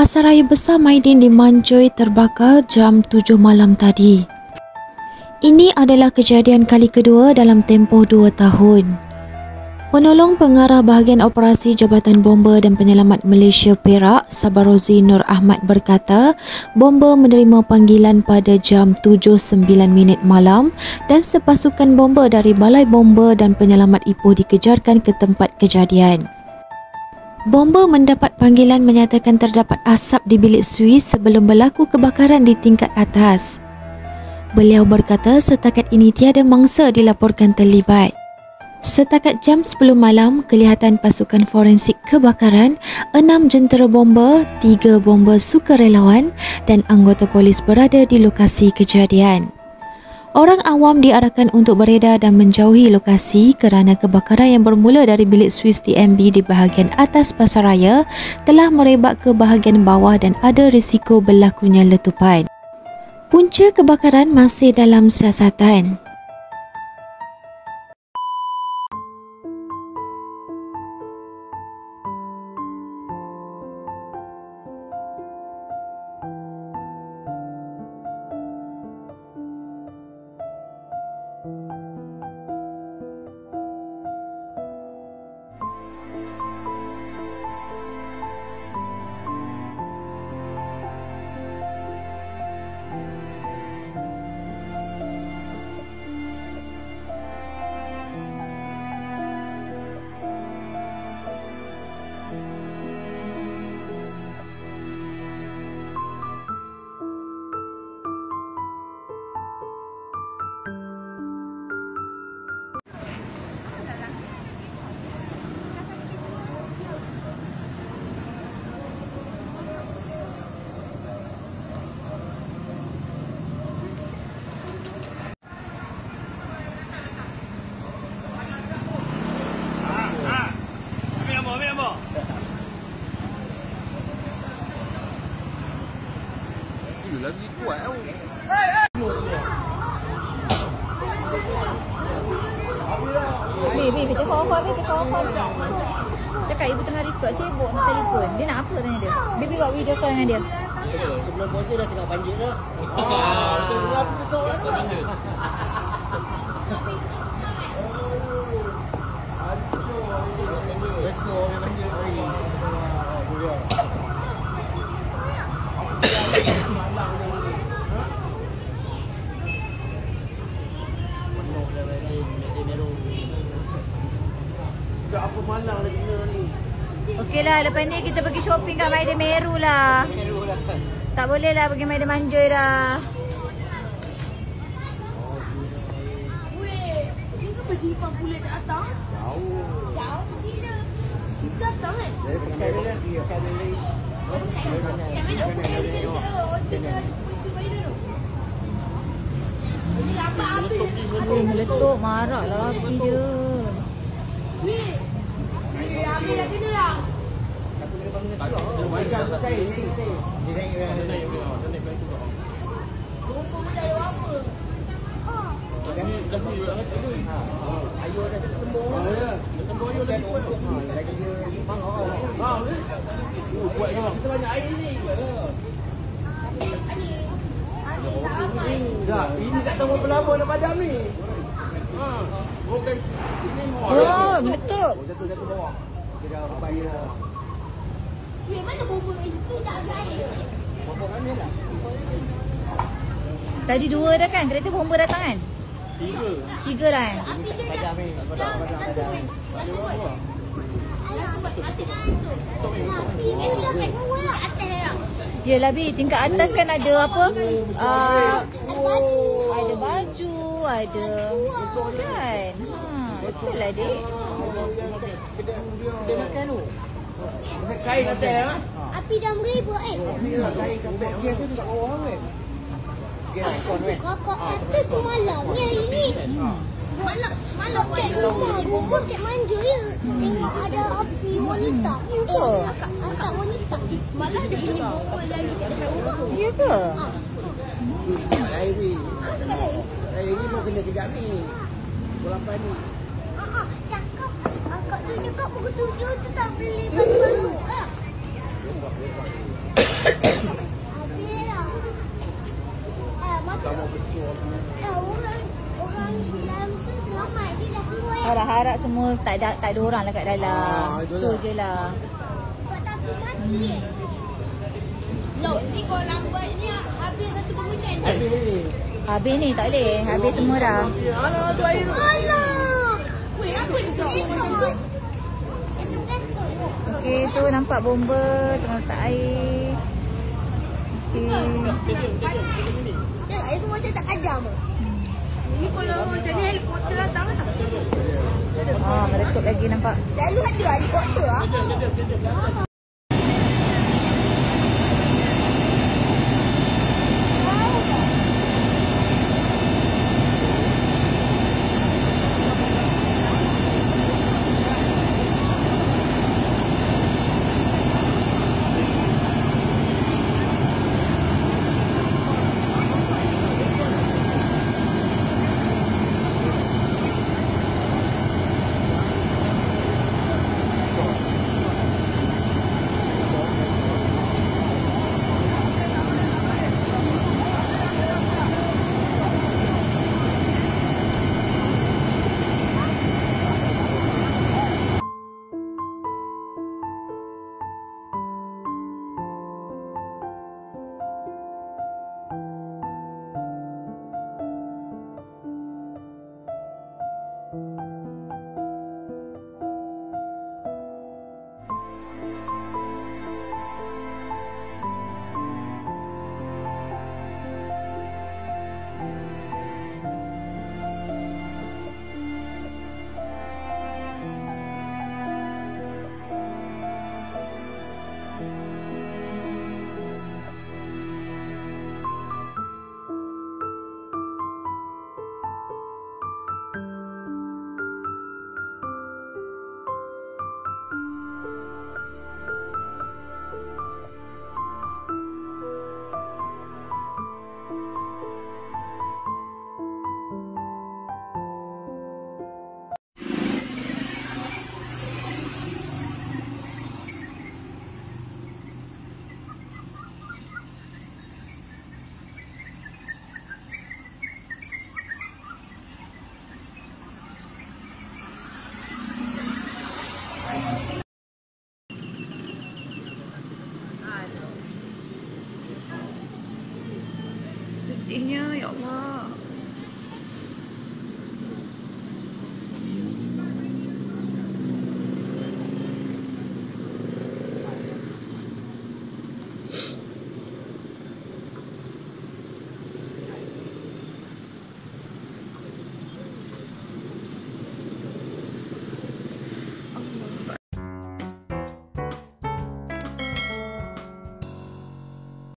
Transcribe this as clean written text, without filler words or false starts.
Pasaraya Besar Maidin di Manjoy terbakar jam 7 malam tadi. Ini adalah kejadian kali kedua dalam tempoh 2 tahun. Penolong pengarah bahagian operasi Jabatan Bomba dan Penyelamat Malaysia Perak, Sabarozi Nur Ahmad berkata, bomba menerima panggilan pada jam 7.09 malam dan sepasukan bomba dari Balai Bomba dan Penyelamat Ipoh dikejarkan ke tempat kejadian. Bomba mendapat panggilan menyatakan terdapat asap di bilik suis sebelum berlaku kebakaran di tingkat atas. Beliau berkata setakat ini tiada mangsa dilaporkan terlibat. Setakat jam 10 malam, kelihatan pasukan forensik kebakaran, 6 jentera bomba, 3 bomba sukarelawan dan anggota polis berada di lokasi kejadian. Orang awam diarahkan untuk beredar dan menjauhi lokasi kerana kebakaran yang bermula dari bilik suis TMB di bahagian atas pasaraya telah merebak ke bahagian bawah dan ada risiko berlakunya letupan. Punca kebakaran masih dalam siasatan. Lagi kuat tau. Kita call. Cakap ibu tengah record, sibuk nak telefon. Dia nak apa tanya dia? Dia pergi buat video call dengan dia. Sebelum puasa dah tengok panjit dah. Besok orang panjit hari. Tak apa malang lagi ni. Okeylah, lepas ni kita pergi shopping kat Maida Meru lah. Tak boleh lah pergi Maida Manjoy dah. Weh, ni kenapa simpan kulit kat atas? Jauh. Jauh pergi je. Di atas kan? Dari pekan dia lagi. Yang mana hospital kita tu? Hospital Maida tu. Ini apa-apa je. Meletup, marah lah api dia. Ni. Ambil lagi ni lah. Macam saya ni. Dia naik. Rumput muda ada apa? Ayuh dah tembung. Tembung ayuh dah tembung. Lagi dia limpang orang. Buat dia. Kita banyak air ni. Ani tak ramai. Dah, ini tak tahu berapa lama nak padam ni. Okey. Ini Oh, meletup. Jatuh bawah. Dia dah bayar dah. Weh, mana bomba kat situ tak ada air? Bomba kami lah. Tadi 2 dah kan? Kereta bomba datang kan? 3 dah kan? Api dia Padam ni. Padam. Api dia dah kat bawah. Kat atas dah. Yelah Bi, tingkat atas kan ada apa? Ada baju, ada kan? Betul lah dek. Dia makan tu. Kain atas lah. Api dah meribut Kain kapek. Biasa tu kat bawah kan. Gas aircon kan. Kakak atas semalam ni hari ni. Malam bomba kat Manjoy je. Tengok ada api wanita. Asap wanita. Malah dia punya bomba lagi kat depan rumah. Ya ke? Air ni. Air ni pun kena kejap ni. Pukul 8 ni. Cakap. Kak tu cakap pukul 7 tu tak boleh masuk lah. Habis lah. Masa orang dalam tu selamat. Dia dah keluar. Harap-harap semua tak ada orang lah kat dalam. Itu Tu lah. je lah. Sebab takut mati. Loh, ni kalau lambatnya habis satu kemudian. Habis ni tak boleh. Habis semua dah. Alah, tu air tu. Alah! Weh, apa ni tu? Okey, tu nampak bomba tengah letak air. Okey. Tengok, air tu macam tak kajam. Ni kalau macam ni helikopter datang tak? Meletup lagi nampak. Lalu ada helikopter lah. Sedihnya, ya Allah.